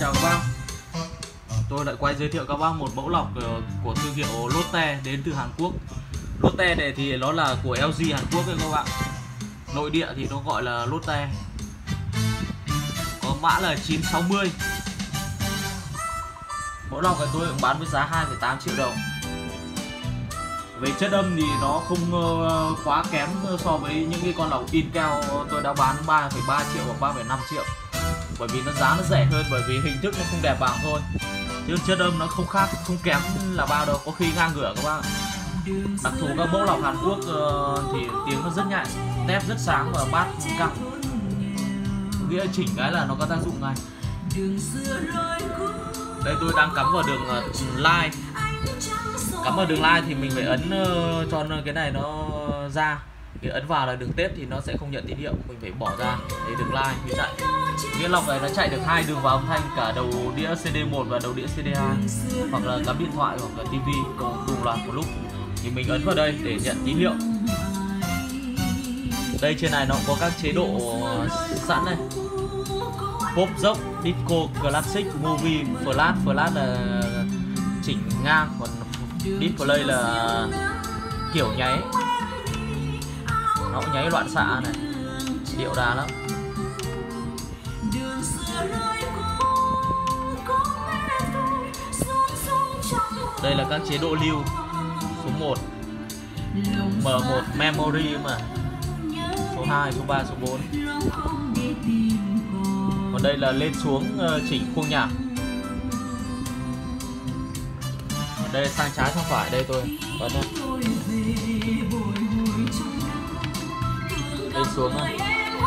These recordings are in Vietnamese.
chào các bác. Tôi lại quay giới thiệu các bác một mẫu lọc của thương hiệu Lotte đến từ Hàn Quốc. Lotte này thì nó là của LG Hàn Quốc đấy các bạn. Nội địa thì nó gọi là Lotte. Có mã là 960. Mẫu lọc này tôi cũng bán với giá 2,8 triệu đồng. Về chất âm thì nó không quá kém so với những cái con lọc Intel tôi đã bán 3,3 triệu và 3,5 triệu. Bởi vì nó giá nó rẻ hơn, bởi vì hình thức nó không đẹp bằng thôi. Chứ chất âm nó không khác, không kém là bao đâu, có khi ngang ngửa các bạn. Đặc thù các mẫu lọc Hàn Quốc thì tiếng nó rất nhạy, tép rất sáng và bass căng. Nghĩa chỉnh cái là nó có tác dụng ngay. Đây tôi đang cắm vào đường line. Cắm vào đường line thì mình phải ấn cho cái này nó ra. Thì ấn vào là đường tép thì nó sẽ không nhận tín hiệu, mình phải bỏ ra để đường line mới chạy. Cái lọc này nó chạy được 2 đường vào âm thanh, cả đầu đĩa CD1 và đầu đĩa CD2, hoặc là cắm điện thoại hoặc là TV cùng loạt một lúc. Thì mình ấn vào đây để nhận tín hiệu. Đây trên này nó có các chế độ sẵn này: pop, rock, disco, classic, movie, flash. Flash là chỉnh ngang, còn display là kiểu nháy. Nó cũng nháy loạn xạ này, điệu đà lắm. Đây là các chế độ lưu. Số 1 M1 memory mà. Số 2, số 3, số 4. Còn đây là lên xuống chỉnh khung nhạc. Còn đây sang trái sang phải, đây tôi bấm đây. Lên xuống này.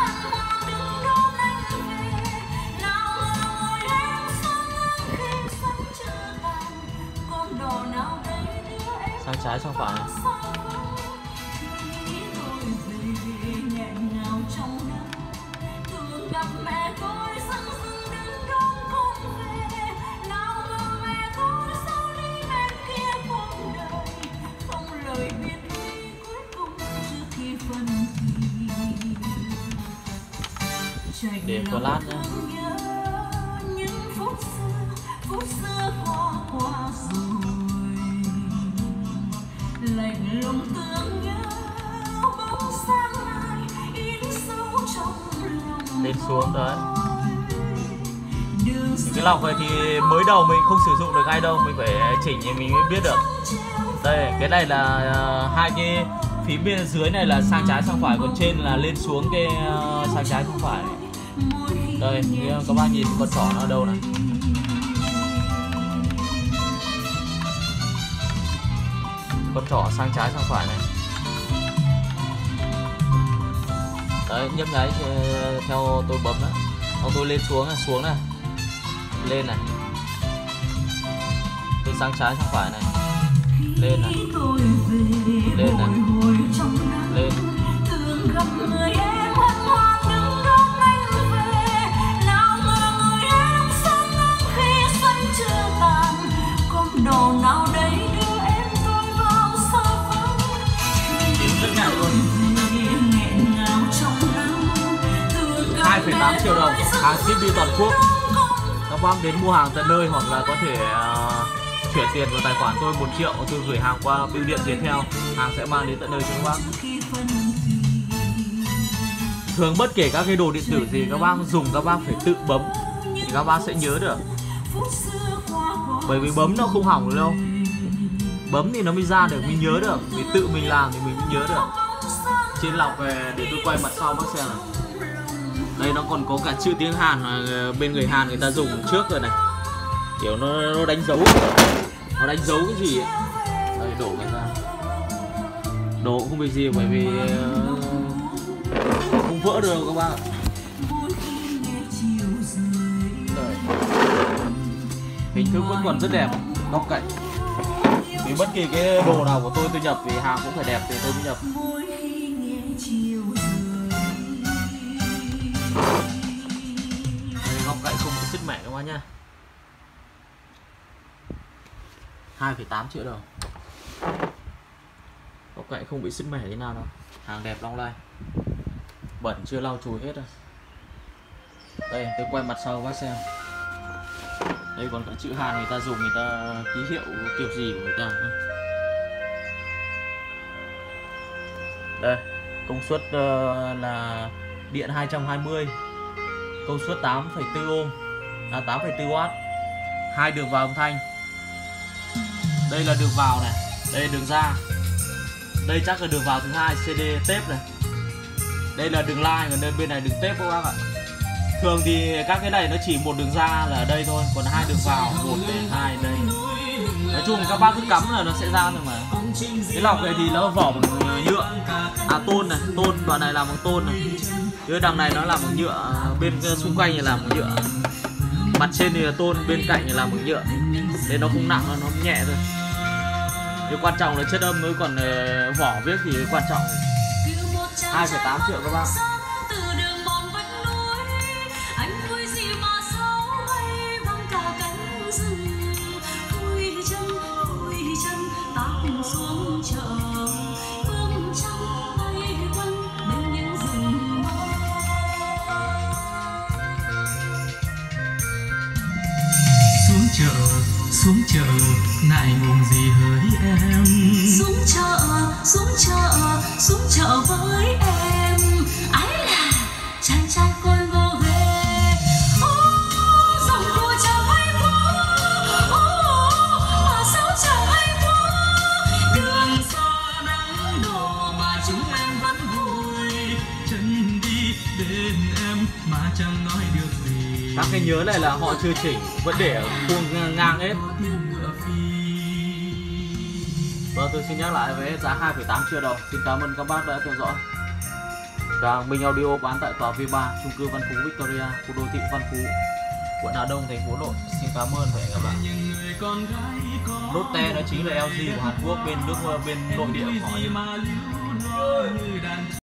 Sang trái sang phải. Để flash nhé. Lên xuống đấy. Cái lọc này thì mới đầu mình không sử dụng được ngay đâu, mình phải chỉnh thì mình mới biết được. Đây, cái này là hai cái phía bên dưới này là sang trái sang phải, còn trên là lên xuống cái sang trái sang phải. Đây, các bạn nhìn con trỏ nó ở đâu này. Con trỏ sang trái sang phải này. Đấy, nhấp nháy theo tôi bấm đó. Xong tôi lên xuống này, lên này. Từ sang trái sang phải này. Lên này. Lên này. Lên. Nào đấy đưa em tôi vào sao vắng. Tiếng rất nhạy luôn. 2,8 triệu đồng, hàng ship đi toàn quốc. Các bác đến mua hàng tận nơi hoặc là có thể chuyển tiền vào tài khoản tôi 1 triệu, tôi gửi hàng qua bưu điện Viettel, hàng sẽ mang đến tận nơi cho các bác. Thường bất kể các cái đồ điện tử gì các bác dùng, các bác phải tự bấm thì các bác sẽ nhớ được. Bởi vì bấm nó không hỏng được đâu. Bấm thì nó mới ra được, mình nhớ được. Vì tự mình làm thì mình mới nhớ được. Trên lọc về để tôi quay mặt sau bác xem này. Đây nó còn có cả chữ tiếng Hàn mà bên người Hàn người ta dùng trước rồi này. Kiểu nó đánh dấu. Nó đánh dấu cái gì ấy. Đây đổ cái ra. Đổ cũng không bị gì bởi vì không vỡ được đâu các bác ạ. Hình thức vẫn còn rất đẹp, góc cạnh. Vì bất kỳ cái đồ nào của tôi nhập thì hàng cũng phải đẹp thì tôi mới nhập. Đây, góc cạnh không bị sứt mẻ các bác nhá. 2,8 triệu đồng. Góc cạnh không bị sứt mẻ thế nào đâu. Hàng đẹp long lanh. Bẩn chưa lau chùi hết rồi. Đây tôi quay mặt sau bác xem. Đây còn cả chữ Hàn người ta dùng, người ta ký hiệu kiểu gì của người ta. Đây, công suất là điện 220, công suất 8,4 ohm, 8,4W, 2 đường vào âm thanh. Đây là đường vào này, đây là đường ra. Đây chắc là đường vào thứ hai CD tape này. Đây là đường line, còn bên này đường tape các bác ạ. Thường thì các cái này nó chỉ một đường ra là ở đây thôi, còn 2 đường vào, 1 đến 2 đây. Nói chung các bác cứ cắm là nó sẽ ra thôi mà. Cái lọc này thì nó vỏ bằng nhựa, tôn này, tôn đoạn này làm bằng tôn này. Cái đằng này nó làm bằng nhựa, bên xung quanh thì làm bằng nhựa. Mặt trên thì là tôn, bên cạnh thì làm bằng nhựa. Nên nó không nặng, nó nhẹ thôi. Điều quan trọng là chất âm, mới còn vỏ viết thì quan trọng. 2,8 triệu các bác. Xuống chợ ngại ngùng gì hỡi em. Xuống chợ với em. Ái là trai coi ngô ghê. Dòng của chợ hay quá. Mà sao chợ hay quá. Đường xa nắng đổ mà chúng em vẫn vui. Chân đi bên em mà chẳng nói được gì. Các cái nhớ này là họ chưa chỉnh, vẫn để ở khuôn ngang hết. Vâng, tôi xin nhắc lại với giá 2,8 triệu đồng. Xin cảm ơn các bác đã theo dõi. Càng Minh Audio bán tại tòa V3, chung cư Văn Phú Victoria, khu đô thị Văn Phú, quận Hà Đông, thành phố Hà Nội. Xin cảm ơn và hẹn gặp lại. Lotte đó chính là LG của Hàn Quốc, bên nội địa của họ.